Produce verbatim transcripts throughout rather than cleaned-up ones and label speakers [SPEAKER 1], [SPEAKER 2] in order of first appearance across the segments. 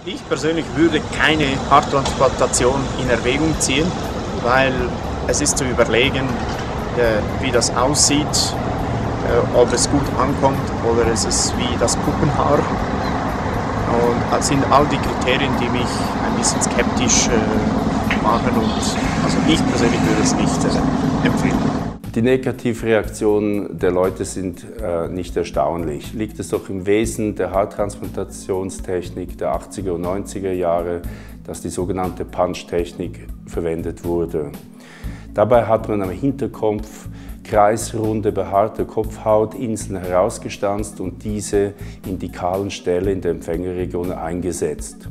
[SPEAKER 1] Ich persönlich würde keine Haartransplantation in Erwägung ziehen, weil es ist zu überlegen, wie das aussieht, ob es gut ankommt oder es ist wie das Puppenhaar. Und das sind all die Kriterien, die mich ein bisschen skeptisch machen und also ich persönlich würde es nicht empfehlen.
[SPEAKER 2] Die Negativreaktionen der Leute sind äh, nicht erstaunlich. Liegt es doch im Wesen der Haartransplantationstechnik der achtziger und neunziger Jahre, dass die sogenannte Punch-Technik verwendet wurde. Dabei hat man am Hinterkopf kreisrunde behaarte Kopfhautinseln herausgestanzt und diese in die kahlen Stellen in der Empfängerregion eingesetzt.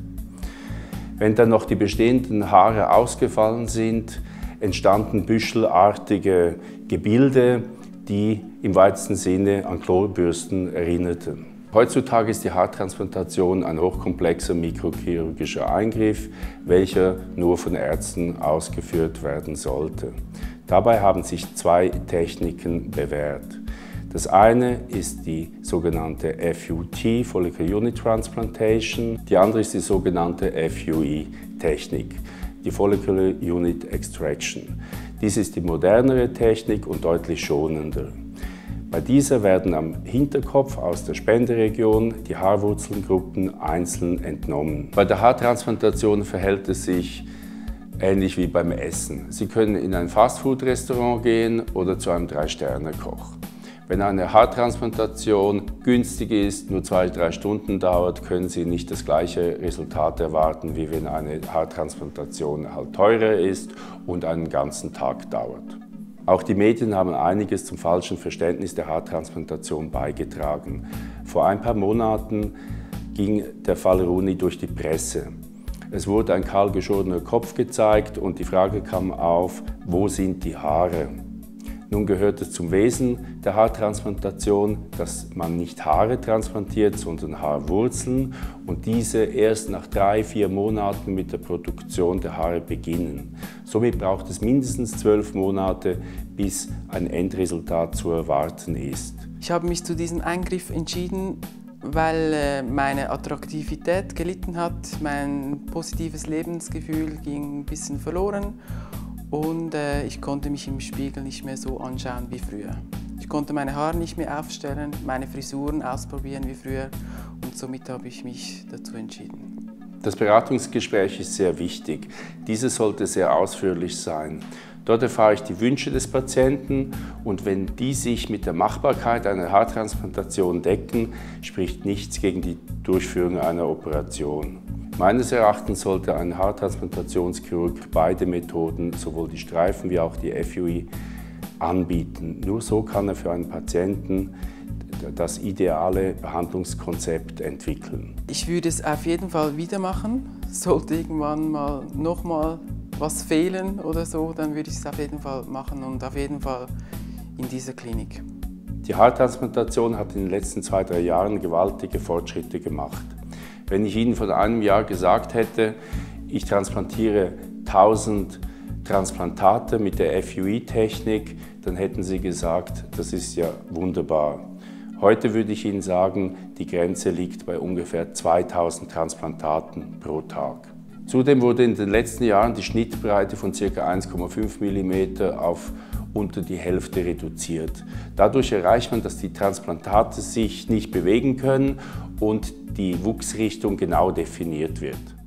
[SPEAKER 2] Wenn dann noch die bestehenden Haare ausgefallen sind, entstanden büschelartige Gebilde, die im weitesten Sinne an Chlorბürsten erinnerten. Heutzutage ist die Haartransplantation ein hochkomplexer mikrochirurgischer Eingriff, welcher nur von Ärzten ausgeführt werden sollte. Dabei haben sich zwei Techniken bewährt. Das eine ist die sogenannte F U T, Follicular Unit Transplantation. Die andere ist die sogenannte F U E-Technik, die Follicular Unit Extraction. Dies ist die modernere Technik und deutlich schonender. Bei dieser werden am Hinterkopf aus der Spenderegion die Haarwurzellengruppen einzeln entnommen. Bei der Haartransplantation verhält es sich ähnlich wie beim Essen. Sie können in ein Fastfood-Restaurant gehen oder zu einem Drei-Sterne-Koch. Wenn eine Haartransplantation günstig ist, nur zwei, drei Stunden dauert, können Sie nicht das gleiche Resultat erwarten, wie wenn eine Haartransplantation halt teurer ist und einen ganzen Tag dauert. Auch die Medien haben einiges zum falschen Verständnis der Haartransplantation beigetragen. Vor ein paar Monaten ging der Fall Rooney durch die Presse. Es wurde ein kahl geschorener Kopf gezeigt und die Frage kam auf, wo sind die Haare? Nun gehört es zum Wesen der Haartransplantation, dass man nicht Haare transplantiert, sondern Haarwurzeln und diese erst nach drei, vier Monaten mit der Produktion der Haare beginnen. Somit braucht es mindestens zwölf Monate, bis ein Endresultat zu erwarten ist.
[SPEAKER 3] Ich habe mich zu diesem Eingriff entschieden, weil meine Attraktivität gelitten hat, mein positives Lebensgefühl ging ein bisschen verloren. Und äh, ich konnte mich im Spiegel nicht mehr so anschauen wie früher. Ich konnte meine Haare nicht mehr aufstellen, meine Frisuren ausprobieren wie früher und somit habe ich mich dazu entschieden.
[SPEAKER 2] Das Beratungsgespräch ist sehr wichtig. Dieses sollte sehr ausführlich sein. Dort erfahre ich die Wünsche des Patienten und wenn die sich mit der Machbarkeit einer Haartransplantation decken, spricht nichts gegen die Durchführung einer Operation. Meines Erachtens sollte ein Haartransplantationschirurg beide Methoden, sowohl die Streifen wie auch die F U E, anbieten. Nur so kann er für einen Patienten das ideale Behandlungskonzept entwickeln.
[SPEAKER 3] Ich würde es auf jeden Fall wieder machen. Sollte irgendwann mal nochmal was fehlen oder so, dann würde ich es auf jeden Fall machen und auf jeden Fall in dieser Klinik.
[SPEAKER 2] Die Haartransplantation hat in den letzten zwei, drei Jahren gewaltige Fortschritte gemacht. Wenn ich Ihnen vor einem Jahr gesagt hätte, ich transplantiere tausend Transplantate mit der F U E-Technik, dann hätten Sie gesagt, das ist ja wunderbar. Heute würde ich Ihnen sagen, die Grenze liegt bei ungefähr zweitausend Transplantaten pro Tag. Zudem wurde in den letzten Jahren die Schnittbreite von ca. eins Komma fünf Millimeter auf unter die Hälfte reduziert. Dadurch erreicht man, dass die Transplantate sich nicht bewegen können und die Wuchsrichtung genau definiert wird.